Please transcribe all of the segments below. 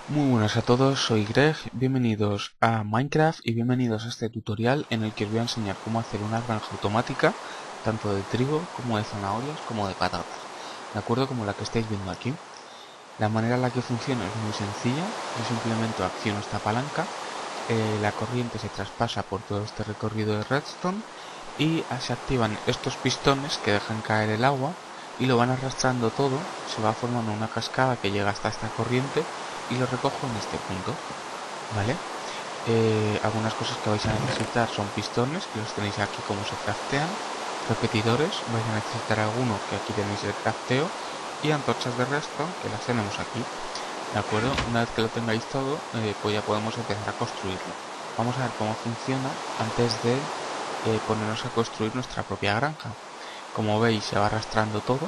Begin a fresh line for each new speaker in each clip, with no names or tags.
Muy buenas a todos, soy Greg, bienvenidos a Minecraft y bienvenidos a este tutorial en el que os voy a enseñar cómo hacer una granja automática, tanto de trigo como de zanahorias como de patatas, de acuerdo como la que estáis viendo aquí. La manera en la que funciona es muy sencilla, yo simplemente acciono esta palanca, la corriente se traspasa por todo este recorrido de redstone y se activan estos pistones que dejan caer el agua y lo van arrastrando todo, se va formando una cascada que llega hasta esta corriente y lo recojo en este punto, ¿vale? Algunas cosas que vais a necesitar son pistones, que los tenéis aquí como se craftean, repetidores, vais a necesitar alguno, que aquí tenéis el crafteo, y antorchas de redstone, que las tenemos aquí, ¿de acuerdo? Una vez que lo tengáis todo, pues ya podemos empezar a construirlo. Vamos a ver cómo funciona antes de ponernos a construir nuestra propia granja. Como veis, se va arrastrando todo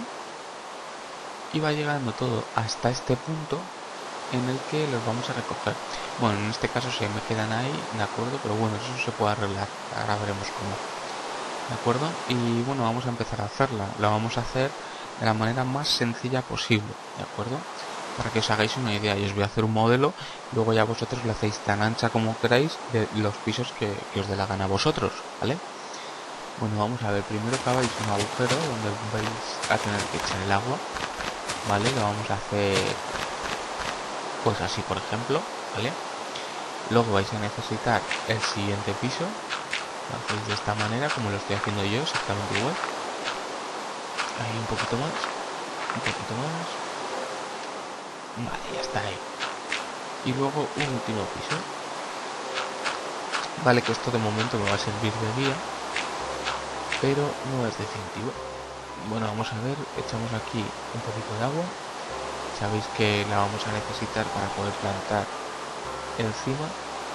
y va llegando todo hasta este punto en el que los vamos a recoger. Bueno, en este caso se me quedan ahí, ¿de acuerdo? Pero bueno, eso se puede arreglar, ahora veremos cómo, ¿de acuerdo? Y bueno, vamos a empezar a hacerla, la vamos a hacer de la manera más sencilla posible, ¿de acuerdo? Para que os hagáis una idea, y os voy a hacer un modelo, luego ya vosotros lo hacéis tan ancha como queráis de los pisos que os dé la gana a vosotros, ¿vale? Bueno, vamos a ver, primero caváis un agujero donde vais a tener que echar el agua, ¿vale? Lo vamos a hacer pues así, por ejemplo, ¿vale? Luego vais a necesitar el siguiente piso, lo hacéis de esta manera, como lo estoy haciendo yo, exactamente igual. Ahí un poquito más, un poquito más. Vale, ya está ahí. Y luego un último piso. Vale, que esto de momento me va a servir de guía, pero no es definitivo. Bueno, vamos a ver, echamos aquí un poquito de agua. Sabéis que la vamos a necesitar para poder plantar encima.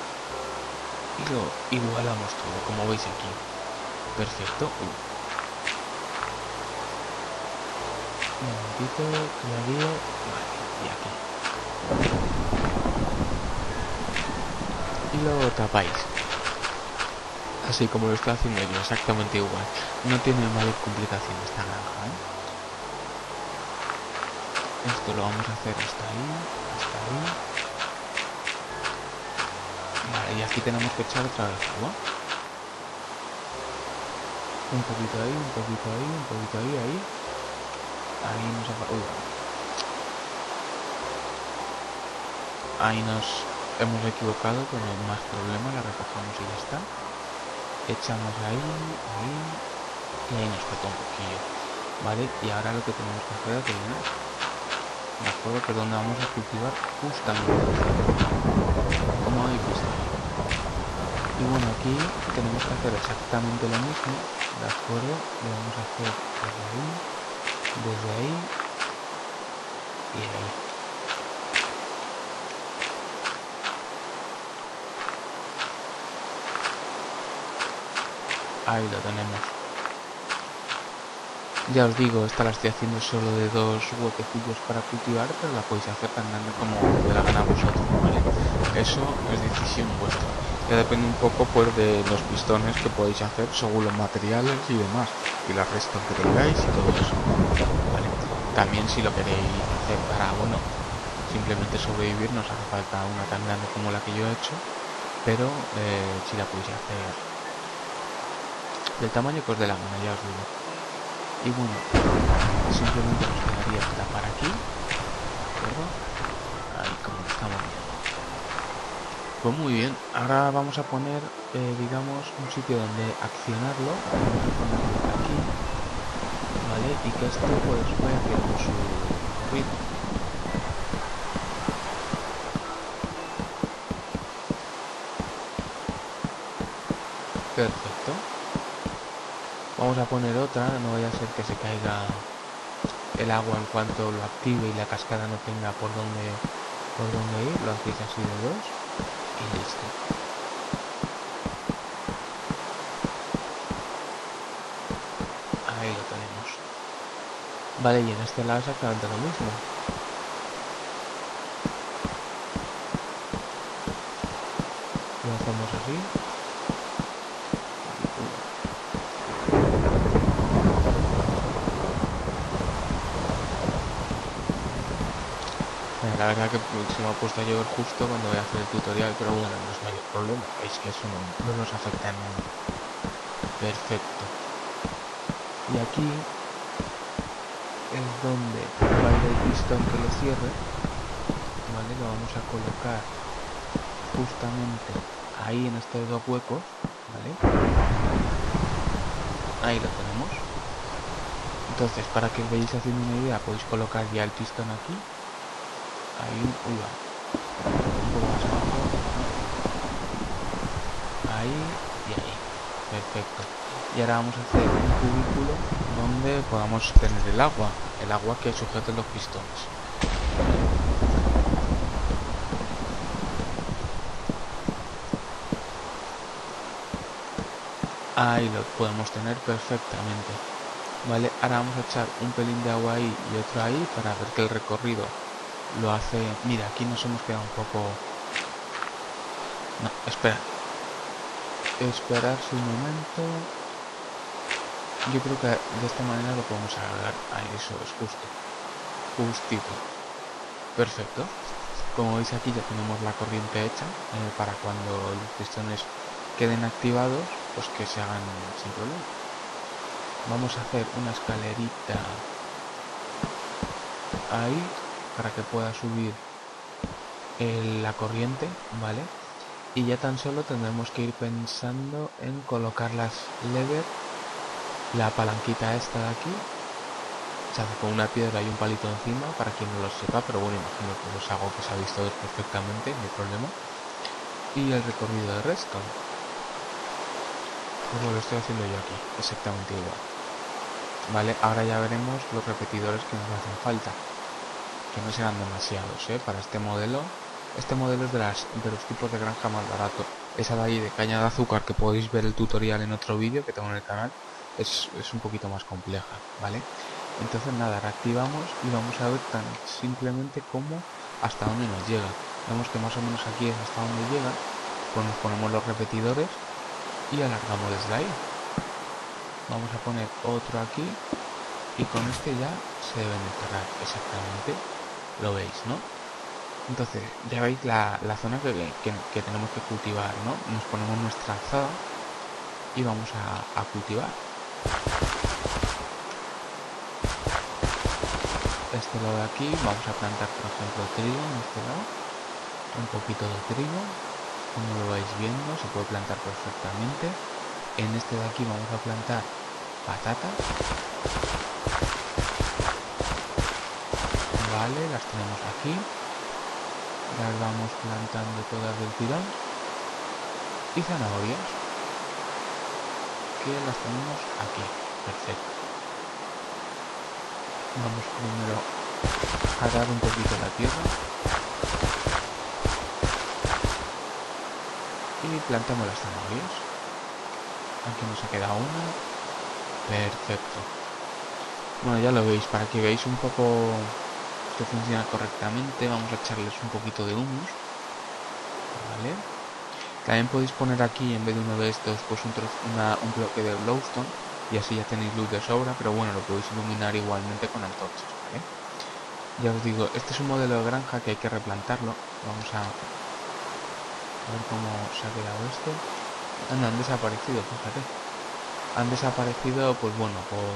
Y lo igualamos todo, como veis aquí. Perfecto. Un momentito, que me lío. Vale, y aquí. Y lo tapáis. Así como lo estoy haciendo yo, exactamente igual. No tiene mayor complicación esta granja, ¿eh? Esto lo vamos a hacer hasta ahí, hasta ahí. Vale, y aquí tenemos que echar otra vez agua. Un poquito ahí, un poquito ahí, un poquito ahí, ahí. Ahí nos ha... Ahí nos hemos equivocado, pero no hay más problema, la recogemos y ya está. Echamos ahí, ahí, y ahí nos falta un poquillo, ¿vale? Y ahora lo que tenemos que hacer es rellenar, ¿de acuerdo? Que es donde vamos a cultivar justamente, como habéis visto. Y bueno, aquí tenemos que hacer exactamente lo mismo, ¿de acuerdo? Lo vamos a hacer desde ahí y ahí. Ahí lo tenemos. Ya os digo, esta la estoy haciendo solo de 2 huequecillos para cultivar, pero la podéis hacer tan grande como os dé la gana a vosotros, ¿vale? Eso es decisión vuestra. Ya depende un poco pues de los pistones que podéis hacer según los materiales y demás, y la resta que tengáis y todo eso, ¿vale? También si lo queréis hacer para, bueno, simplemente sobrevivir, no os hace falta una tan grande como la que yo he hecho, pero si la podéis hacer del tamaño que os dé la gana, ya os digo. Y bueno, simplemente nos quedaría tapar aquí, ¿de acuerdo? Ahí como lo estamos viendo. Pues muy bien, ahora vamos a poner, digamos, un sitio donde accionarlo. Vamos a ponerlo aquí, ¿vale? Y que esto pues vaya haciendo su recorrido. Perfecto. Vamos a poner otra, no vaya a ser que se caiga el agua en cuanto lo active y la cascada no tenga por dónde ir. Lo hacéis así de dos y listo. Ahí lo tenemos. Vale, y en este lado exactamente lo mismo. Lo hacemos así. la verdad que se me ha puesto a llover justo cuando voy a hacer el tutorial, pero bueno, no es mayor problema, veis que eso no nos afecta en nada. Perfecto. Y aquí es donde va a ir el pistón que lo cierre, ¿vale? Lo vamos a colocar justamente ahí en estos dos huecos, ¿vale? Ahí lo tenemos. Entonces, para que os veáis haciendo una idea, podéis colocar ya el pistón aquí. Ahí, uy, va. Un poco más abajo. Ahí y ahí. Perfecto. Y ahora vamos a hacer un cubículo donde podamos tener el agua que sujete los pistones. Ahí lo podemos tener perfectamente. Vale, ahora vamos a echar un pelín de agua ahí y otro ahí para ver que el recorrido lo hace... Mira, aquí nos hemos quedado un poco... No, espera. Esperarse un momento. Yo creo que de esta manera lo podemos alargar. Ahí, eso es justo. Justito. Perfecto. Como veis aquí ya tenemos la corriente hecha para cuando los pistones queden activados, pues que se hagan sin problema. Vamos a hacer una escalerita ahí para que pueda subir la corriente, ¿vale? Y ya tan solo tendremos que ir pensando en colocar las lever, la palanquita esta de aquí. Se hace con una piedra y un palito encima, para quien no lo sepa, pero bueno, imagino que es algo que sabéis todos perfectamente, no hay problema. Y el recorrido de redstone, como lo estoy haciendo yo aquí, exactamente igual. Vale, ahora ya veremos los repetidores que nos hacen falta, que no serán demasiados, para este modelo. Este modelo es de los tipos de granja más barato. Esa de ahí de caña de azúcar, que podéis ver el tutorial en otro vídeo que tengo en el canal, es un poquito más compleja, ¿vale? Entonces nada, reactivamos y vamos a ver tan simplemente como hasta dónde nos llega. Vemos que más o menos aquí es hasta donde llega, pues nos ponemos los repetidores y alargamos desde ahí. Vamos a poner otro aquí y con este ya se deben encerrar exactamente, lo veis, ¿no? Entonces ya veis la zona que tenemos que cultivar, ¿no? Nos ponemos nuestra azada y vamos a cultivar. Este lado de aquí vamos a plantar, por ejemplo, trigo en este lado, un poquito de trigo, como lo vais viendo se puede plantar perfectamente. En este de aquí vamos a plantar patatas, vale, las tenemos aquí, las vamos plantando todas del tirón, y zanahorias, que las tenemos aquí, perfecto. Vamos primero a dar un poquito la tierra y plantamos las zanahorias. Aquí nos ha quedado una. Perfecto. Bueno, ya lo veis, para que veáis un poco que funciona correctamente, vamos a echarles un poquito de humus, ¿vale? También podéis poner aquí, en vez de uno de estos, pues un bloque de glowstone, y así ya tenéis luz de sobra, pero bueno, lo podéis iluminar igualmente con antorchas, ¿vale? Ya os digo, este es un modelo de granja que hay que replantarlo. Vamos a ver cómo se ha quedado esto. No, han desaparecido, fíjate. Han desaparecido, pues bueno, por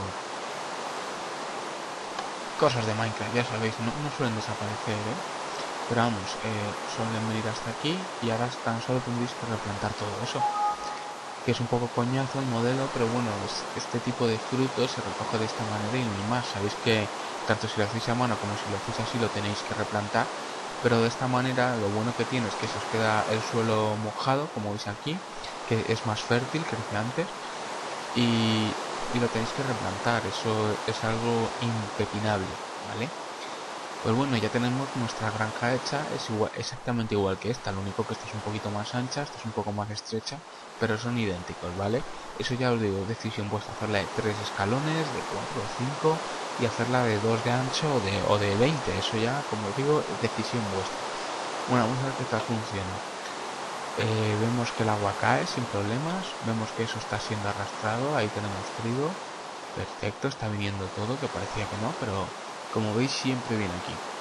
cosas de Minecraft, ya sabéis, no suelen desaparecer, pero vamos, suelen venir hasta aquí y ahora tan solo tendréis que replantar todo eso, que es un poco coñazo el modelo, pero bueno, este tipo de frutos se recoge de esta manera y ni más. Sabéis que tanto si lo hacéis a mano como si lo hacéis así lo tenéis que replantar, pero de esta manera lo bueno que tiene es que se os queda el suelo mojado, como veis aquí, que es más fértil, crece antes, y lo tenéis que replantar. Eso es algo impepinable, ¿vale? Pues bueno, ya tenemos nuestra granja hecha, es exactamente igual que esta, lo único que esta es un poquito más ancha, esta es un poco más estrecha, pero son idénticos, ¿vale? Eso ya os digo, decisión vuestra, hacerla de 3 escalones, de 4 o 5, y hacerla de 2 de ancho o de 20, eso ya, como os digo, es decisión vuestra. Bueno, vamos a ver qué tal funciona. Vemos que el agua cae sin problemas, vemos que eso está siendo arrastrado, ahí tenemos trigo, perfecto, está viniendo todo, que parecía que no, pero como veis siempre viene aquí.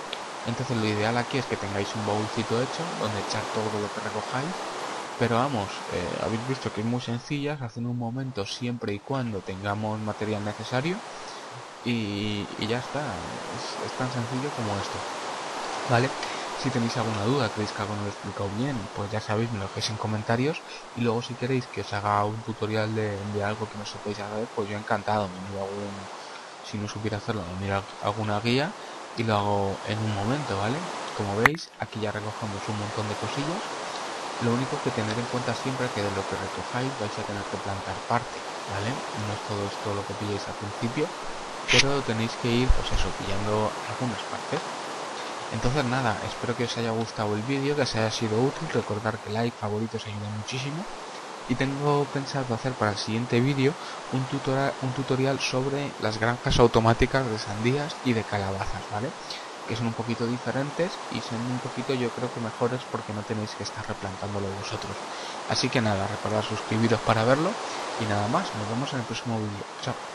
Entonces lo ideal aquí es que tengáis un baúlcito hecho donde echar todo lo que recojáis. Pero vamos, habéis visto que es muy sencilla, se hace en un momento siempre y cuando tengamos material necesario. Y ya está, es tan sencillo como esto, ¿vale? Si tenéis alguna duda, creéis que algo no lo he explicado bien, pues ya sabéis, me lo dejéis en comentarios. Y luego si queréis que os haga un tutorial de algo que no sepáis hacer, pues yo encantado, me miro si no supiera hacerlo, me miro alguna guía y lo hago en un momento, ¿vale? Como veis, aquí ya recogemos un montón de cosillas. Lo único que tener en cuenta siempre es que de lo que recojáis vais a tener que plantar parte, ¿vale? No es todo esto lo que pilláis al principio, pero tenéis que ir, pues eso, pillando algunas partes. Entonces nada, espero que os haya gustado el vídeo, que os haya sido útil. Recordad que like, favoritos ayudan muchísimo. Y tengo pensado hacer para el siguiente vídeo un tutorial sobre las granjas automáticas de sandías y de calabazas, ¿vale? Que son un poquito diferentes y son un poquito, yo creo que mejores, porque no tenéis que estar replantándolo vosotros. Así que nada, recordad suscribiros para verlo y nada más, nos vemos en el próximo vídeo. Chao.